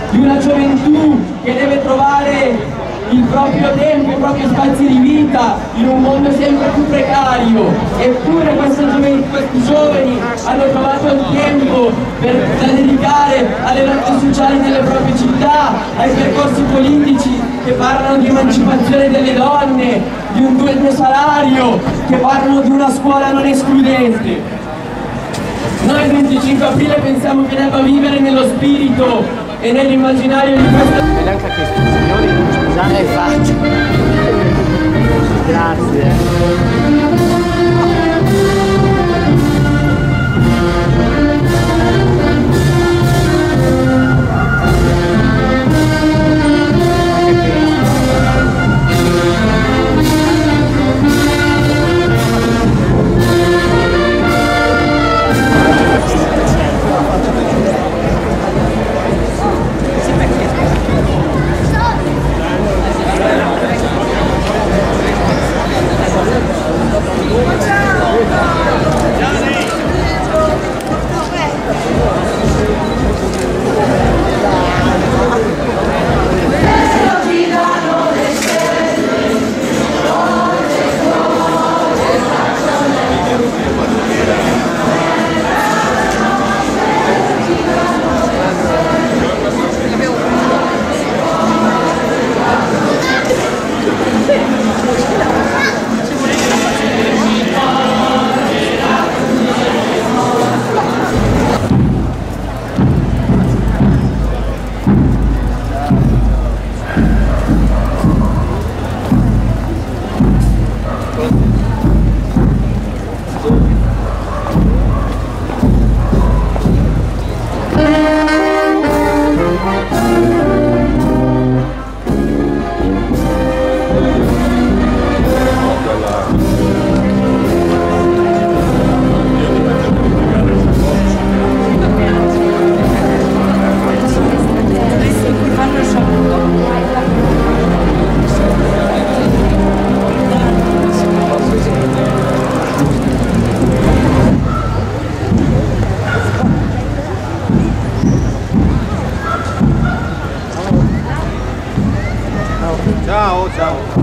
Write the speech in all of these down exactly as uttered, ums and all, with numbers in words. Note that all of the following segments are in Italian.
di una gioventù che deve trovare il proprio tempo, i propri spazi di vita in un mondo sempre più precario. Eppure questi giovani, questi giovani hanno trovato il tempo per, da dedicare alle lotte sociali delle proprie città, ai percorsi politici che parlano di emancipazione delle donne, di un doppio salario, che parlano di una scuola non escludente. Noi il venticinque aprile pensiamo che debba vivere nello spirito e nell'immaginario di questo... E anche a questi signori, scusate, faccio. Grazie. Ciao, ciao.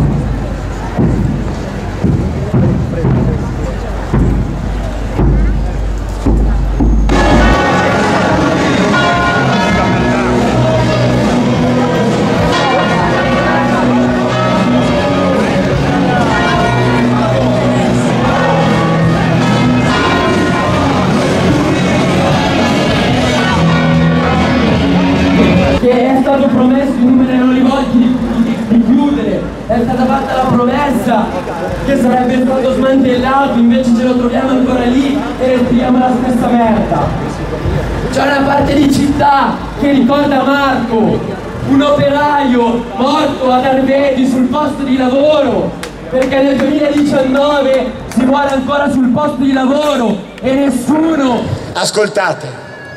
Che è stato promesso innumerevoli volte di, di, di chiudere, è stata fatta la promessa che sarebbe stato smantellato, invece ce lo troviamo ancora lì e respiriamo la stessa merda. C'è una parte di città che ricorda Marco, un operaio morto ad Arvedi sul posto di lavoro, perché nel duemiladiciannove si muore ancora sul posto di lavoro e nessuno... Ascoltate,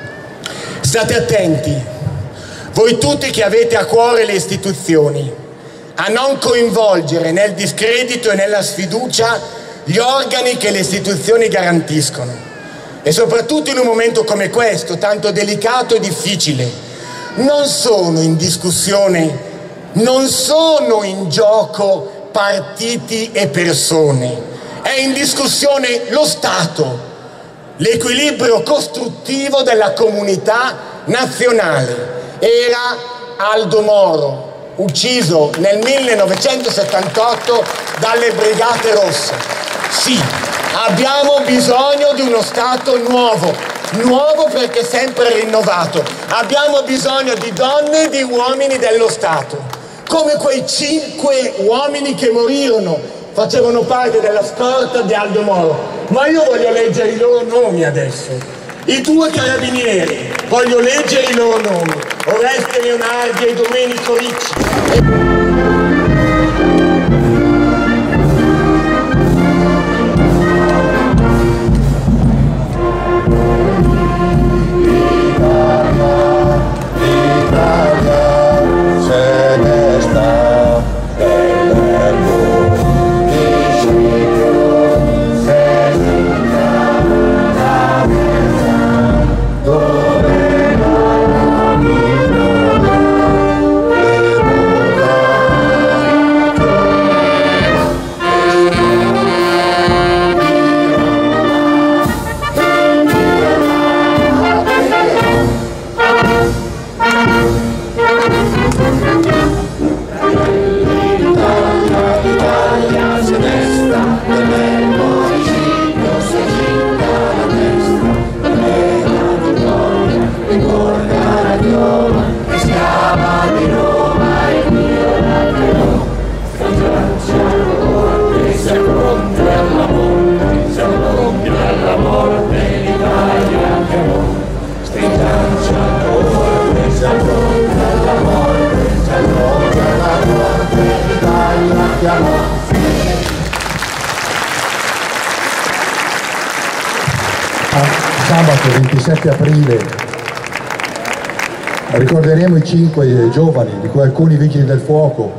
state attenti. Voi tutti che avete a cuore le istituzioni, a non coinvolgere nel discredito e nella sfiducia gli organi che le istituzioni garantiscono. E soprattutto in un momento come questo, tanto delicato e difficile, non sono in discussione, non sono in gioco partiti e persone, è in discussione lo Stato, l'equilibrio costruttivo della comunità nazionale. Era Aldo Moro, ucciso nel millenovecentosettantotto dalle Brigate Rosse. Sì, abbiamo bisogno di uno Stato nuovo, nuovo perché sempre rinnovato. Abbiamo bisogno di donne e di uomini dello Stato, come quei cinque uomini che morirono, facevano parte della scorta di Aldo Moro. Ma io voglio leggere i loro nomi adesso. I due carabinieri, voglio leggere i loro nomi: Oreste Leonardi e Domenico Ricci. Dove non mi ritorna la Roma, che schiava di Roma e Dio la creò. Stracciano corte, siamo pronti alla morte, siamo pronti alla morte, l'Italia chiamò. Stracciano corte, siamo pronti alla morte, siamo pronti alla morte, l'Italia chiamò. Sabato ventisette aprile ricorderemo i cinque giovani, di cui alcuni vigili del fuoco,